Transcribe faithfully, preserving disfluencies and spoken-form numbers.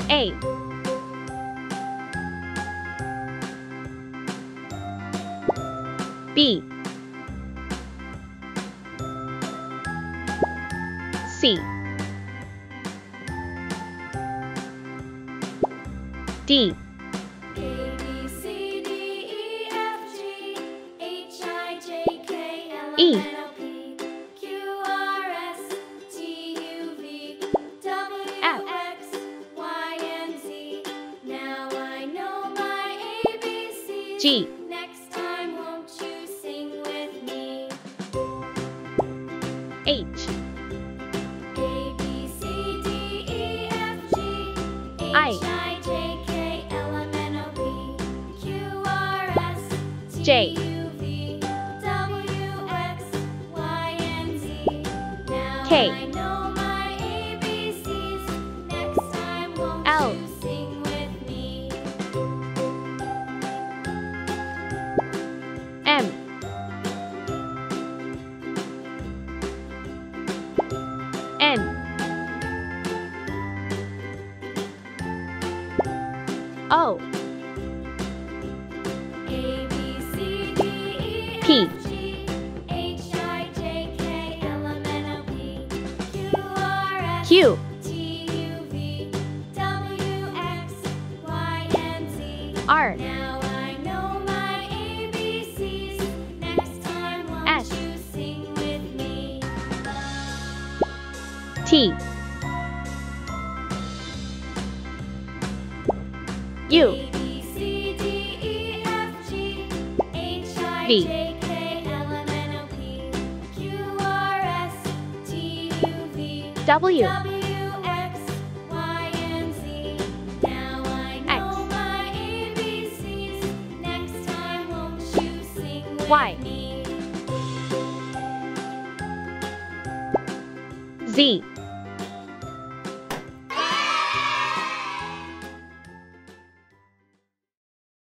A B C D A B C D E F G H I J K L M E N O P Q R S T U V W F X Y and Z. Now I know my A B Cs. G Next time won't you sing with me? H A B C D E F G I H I J K L M N O P Q R S T J U V W X Y and Z. Now K I know my A B Cs. Next time won't L you sing with me? M N O A B C D E P F G H I J K L M N O P Q R S Q T U V W X Y and Z. R Now I know my A B Cs. Next time won't S you sing with me? T U A B C D E F G H I V J K L M N O P Q R S T U V W W X Y and Z. Now I know my A B Cs. Next time won't you sing with Y me? Z